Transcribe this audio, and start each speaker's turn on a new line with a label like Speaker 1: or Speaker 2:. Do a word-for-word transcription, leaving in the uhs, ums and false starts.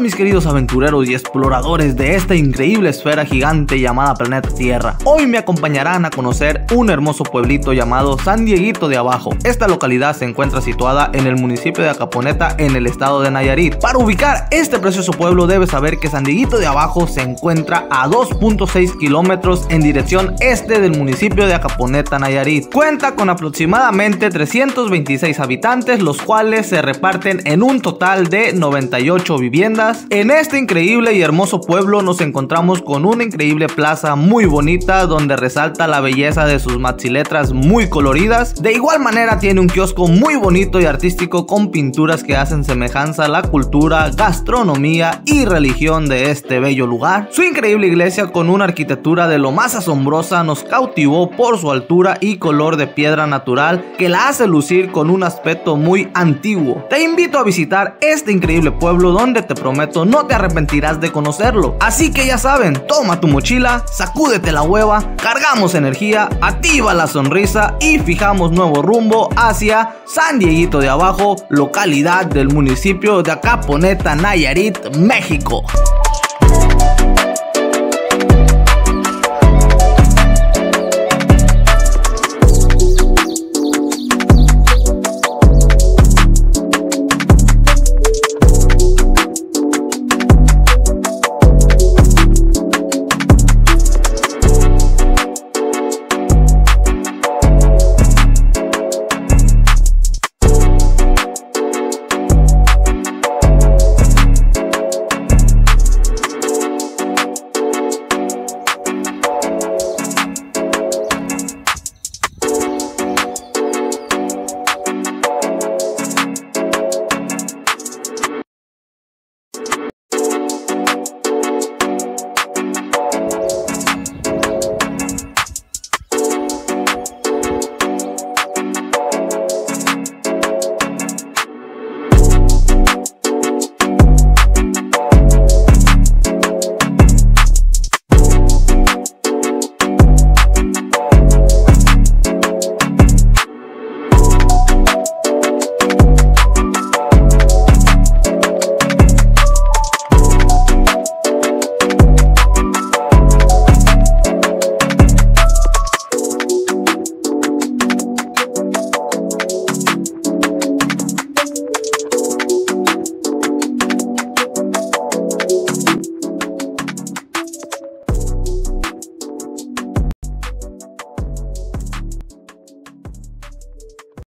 Speaker 1: mis queridos aventureros y exploradores de esta increíble esfera gigante llamada planeta Tierra. Hoy me acompañarán a conocer un hermoso pueblito llamado San Dieguito de Abajo. Esta localidad se encuentra situada en el municipio de Acaponeta, en el estado de Nayarit. Para ubicar este precioso pueblo debes saber que San Dieguito de Abajo se encuentra a dos punto seis kilómetros en dirección este del municipio de Acaponeta, Nayarit. Cuenta con aproximadamente trescientos veintiséis habitantes, los cuales se reparten en un total de noventa y ocho viviendas. En este increíble y hermoso pueblo nos encontramos con una increíble plaza muy bonita donde resalta la belleza de sus maxiletras muy coloridas. De igual manera tiene un kiosco muy bonito y artístico con pinturas que hacen semejanza a la cultura, gastronomía y religión de este bello lugar. Su increíble iglesia con una arquitectura de lo más asombrosa nos cautivó por su altura y color de piedra natural que la hace lucir con un aspecto muy antiguo. Te invito a visitar este increíble pueblo donde te prometo no te arrepentirás de conocerlo. Así que ya saben, toma tu mochila, sacúdete la hueva, cargamos energía, activa la sonrisa y fijamos nuevo rumbo hacia San Dieguito de Abajo, localidad del municipio de Acaponeta, Nayarit, México.